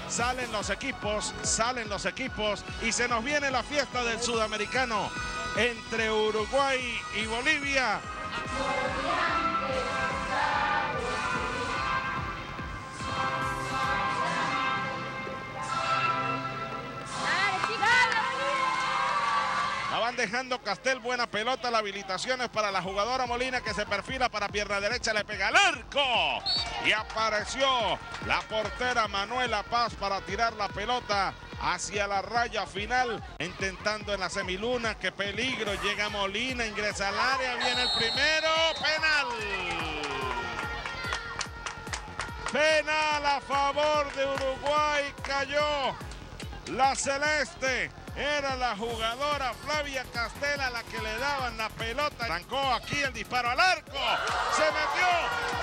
salen los equipos y se nos viene la fiesta del sudamericano entre Uruguay y Bolivia. La van dejando Castel, buena pelota, la habilitación es para la jugadora Molina que se perfila para pierna derecha, le pega al arco y apareció la portera Manuela Paz para tirar la pelota hacia la raya final, intentando en la semiluna, qué peligro, llega Molina, ingresa al área, viene el primero, penal. Penal a favor de Uruguay, cayó la celeste. Era la jugadora Flavia Castel a la que le daban la pelota. Arrancó aquí el disparo al arco. Se metió